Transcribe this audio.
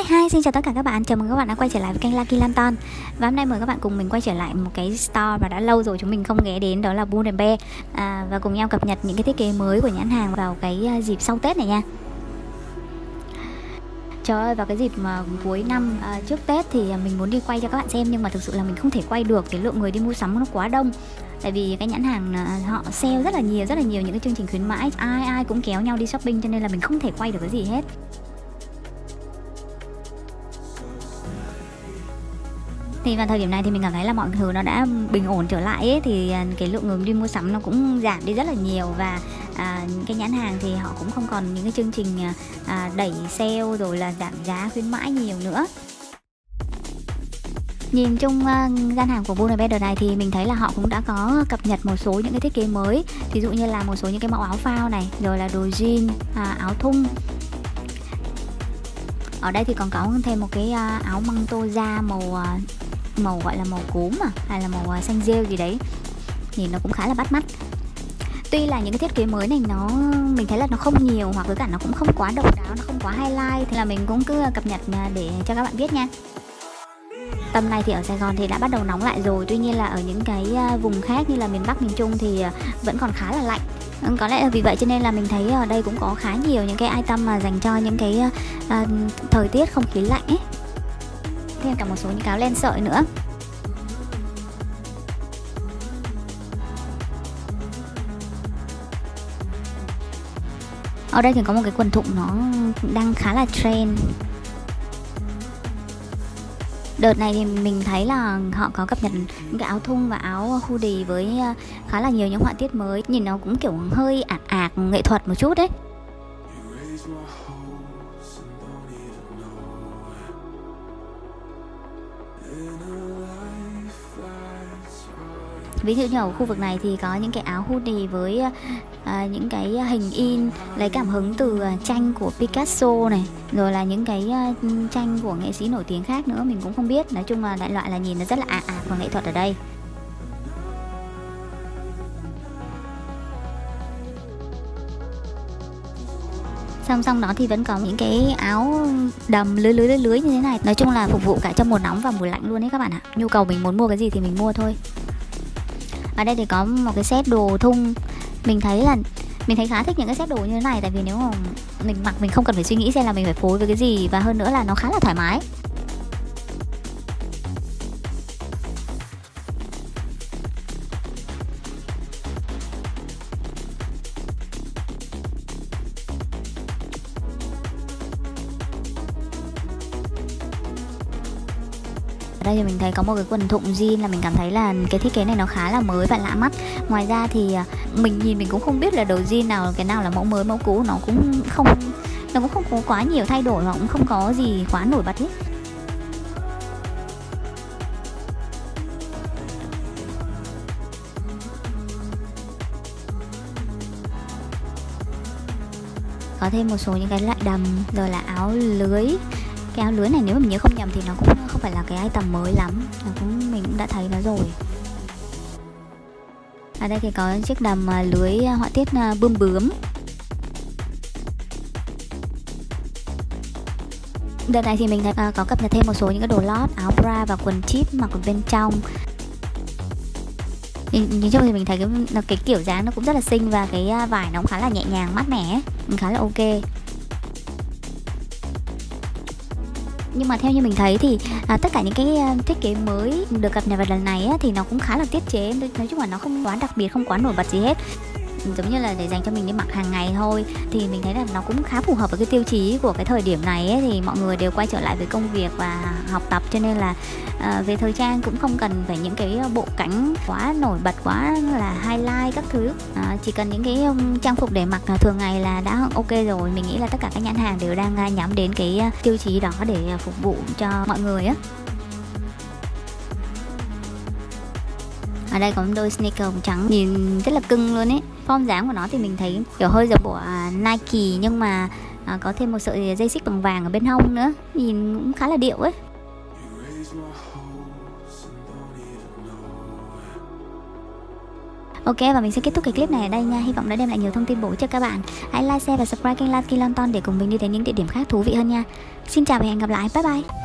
Hi, xin chào tất cả các bạn. Chào mừng các bạn đã quay trở lại với kênh Lucky Lantern. Và hôm nay mời các bạn cùng mình quay trở lại một cái store mà đã lâu rồi chúng mình không ghé đến, đó là Bull & Bear, và cùng nhau cập nhật những cái thiết kế mới của nhãn hàng vào cái dịp sau Tết này nha. Trời ơi, vào cái dịp mà cuối năm trước Tết thì mình muốn đi quay cho các bạn xem, nhưng mà thực sự là mình không thể quay được, cái lượng người đi mua sắm nó quá đông. Tại vì cái nhãn hàng họ sale rất là nhiều những cái chương trình khuyến mãi, ai cũng kéo nhau đi shopping, cho nên là mình không thể quay được cái gì hết. Thì vào thời điểm này thì mình cảm thấy là mọi thứ nó đã bình ổn trở lại ấy, thì cái lượng người đi mua sắm nó cũng giảm đi rất là nhiều. Và cái nhãn hàng thì họ cũng không còn những cái chương trình đẩy sale rồi là giảm giá khuyến mãi nhiều nữa. Nhìn chung gian hàng của Bull & Bear đợt này thì mình thấy là họ cũng đã có cập nhật một số những cái thiết kế mới. Ví dụ như là một số những cái mẫu áo phao này, rồi là đồ jean, áo thun. Ở đây thì còn có thêm một cái áo măng tô da màu gọi là màu cốm hay là màu xanh rêu gì đấy, nhìn nó cũng khá là bắt mắt. Tuy là những cái thiết kế mới này mình thấy là nó không nhiều, hoặc với cả nó cũng không quá độc đáo, nó không quá highlight, thì là mình cũng cứ cập nhật để cho các bạn biết nha. Tầm này thì ở Sài Gòn thì đã bắt đầu nóng lại rồi, tuy nhiên là ở những cái vùng khác như là miền Bắc, miền Trung thì vẫn còn khá là lạnh. Có lẽ là vì vậy cho nên là mình thấy ở đây cũng có khá nhiều những cái item mà dành cho những cái thời tiết không khí lạnh ấy. Thêm cả một số những cái áo len sợi nữa. Ở đây thì có một cái quần thụng nó đang khá là trend. Đợt này thì mình thấy là họ có cập nhật những cái áo thun và áo hoodie với khá là nhiều những họa tiết mới. Nhìn nó cũng kiểu hơi ạt nghệ thuật một chút đấy. Ví dụ như ở khu vực này thì có những cái áo hoodie với những cái hình in lấy cảm hứng từ tranh của Picasso này, rồi là những cái tranh của nghệ sĩ nổi tiếng khác nữa, mình cũng không biết. Nói chung là đại loại là nhìn nó rất là ạt và nghệ thuật ở đây. Song đó thì vẫn có những cái áo đầm lưới như thế này. Nói chung là phục vụ cả cho mùa nóng và mùa lạnh luôn đấy các bạn ạ. Nhu cầu mình muốn mua cái gì thì mình mua thôi. Ở đây thì có một cái set đồ thun. Mình thấy khá thích những cái set đồ như thế này, tại vì nếu mà mình mặc mình không cần phải suy nghĩ xem là mình phải phối với cái gì, và hơn nữa là nó khá là thoải mái. Ở đây thì mình thấy có một cái quần thụng jean, là mình cảm thấy là cái thiết kế này nó khá là mới và lạ mắt. Ngoài ra thì mình nhìn mình cũng không biết là đồ jean nào, cái nào là mẫu mới mẫu cũ, nó cũng không có quá nhiều thay đổi, hoặc cũng không có gì quá nổi bật hết. Có thêm một số những cái loại đầm, rồi là áo lưới. Cái áo lưới này nếu mà mình nhớ không nhầm thì nó cũng không phải là cái item mới lắm, mình cũng đã thấy nó rồi. Ở đây thì có chiếc đầm lưới họa tiết bướm. Đợt này thì mình thấy có cập nhật thêm một số những cái đồ lót, áo bra và quần chip mặc ở bên trong. Nhìn chung thì mình thấy cái kiểu dáng nó cũng rất là xinh, và cái vải nó cũng khá là nhẹ nhàng, mát mẻ, khá là ok. Nhưng mà theo như mình thấy thì tất cả những cái thiết kế mới được cập nhật vào lần này thì nó cũng khá là tiết chế. Nói chung là nó không quá đặc biệt, không quá nổi bật gì hết, giống như là để dành cho mình đi mặc hàng ngày thôi. Thì mình thấy là nó cũng khá phù hợp với cái tiêu chí của cái thời điểm này ấy, thì mọi người đều quay trở lại với công việc và học tập, cho nên là về thời trang cũng không cần phải những cái bộ cánh quá nổi bật, quá là highlight các thứ. Chỉ cần những cái trang phục để mặc thường ngày là đã ok rồi. Mình nghĩ là tất cả các nhãn hàng đều đang nhắm đến cái tiêu chí đó để phục vụ cho mọi người á. Ở đây có một đôi sneaker màu trắng nhìn rất là cưng luôn ấy. Form dáng của nó thì mình thấy kiểu hơi giống của Nike, nhưng mà có thêm một sợi dây xích bằng vàng ở bên hông nữa, nhìn cũng khá là điệu ấy. Ok, và mình sẽ kết thúc cái clip này ở đây nha. Hy vọng đã đem lại nhiều thông tin bổ ích cho các bạn. Hãy like, share và subscribe kênh Lucky London để cùng mình đi đến những địa điểm khác thú vị hơn nha. Xin chào và hẹn gặp lại. Bye bye.